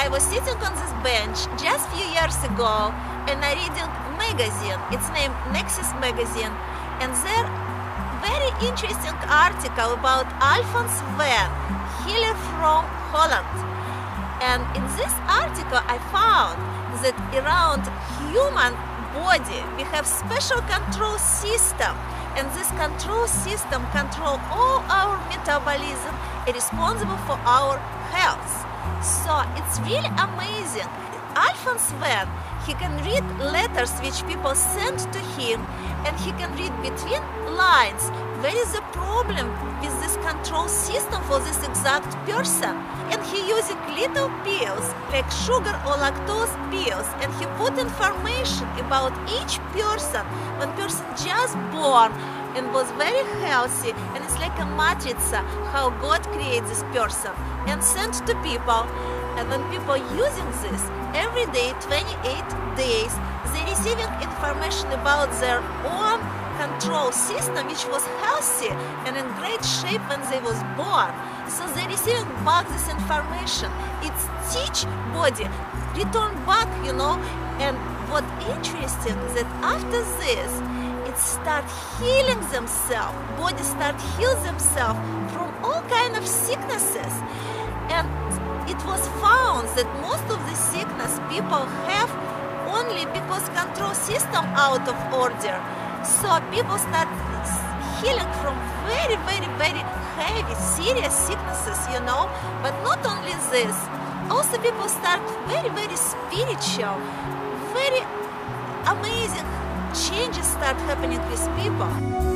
I was sitting on this bench just a few years ago and I reading magazine. It's named Nexus magazine, and there very interesting article about Alphonse Venn, healer from Holland. And in this article I found that around human body we have special control system, and this control system control all our metabolism and responsible for our health. So it's really amazing. Alphonse Venn, he can read letters which people send to him, and he can read between lines where is the problem with this control system for this exact person. And he using little pills like sugar or lactose pills, and he put information about each person when person just born and was very healthy, and it's like a matrixa how God creates this person and sent to people. And when people using this every day, 28 days, they receiving information about their own control system, which was healthy and in great shape when they was born. So they receiving back this information. It's teach body, return back, you know. And what interesting that after this, it start healing themselves. Body start heal themselves from all kind of sicknesses. And it was found that most of the sickness people have only because control system out of order. So people start healing from very heavy, serious sicknesses, you know. But not only this, also people start very spiritual, very amazing changes start happening with people.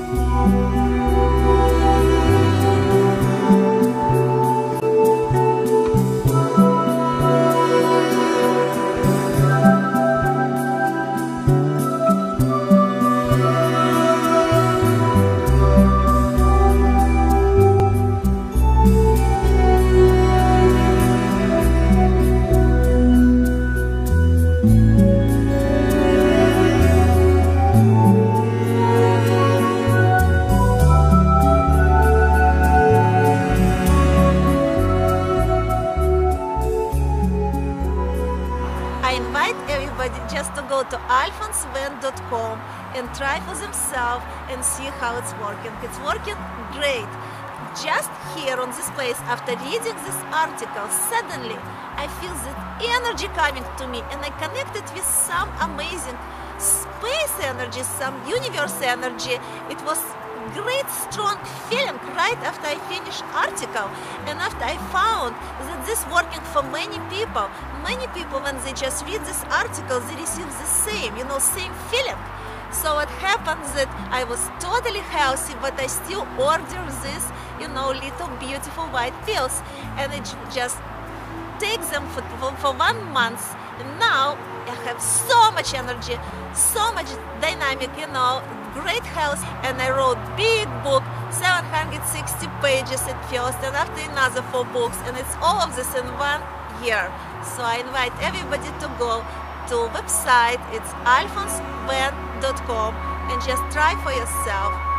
I invite everybody just to go to alphonsevenn.com and try for themselves and see how it's working. It's working great. Just here on this place, after reading this article, suddenly I feel that energy coming to me, and I connected with some amazing space energy, some universe energy. It was great strong feeling right after I finished article, and after I found that this working for many people when they just read this article, they receive the same, you know, same feeling. So what happened that I was totally healthy, but I still order this, you know, little beautiful white pills, and I just take them for 1 month, and now I have so much energy, so much dynamic, you know, great health. And I wrote big book, 760 pages at first, and after another 4 books, and it's all of this in 1 year. So I invite everybody to go to website, it's alphonsevenn.com, and just try for yourself.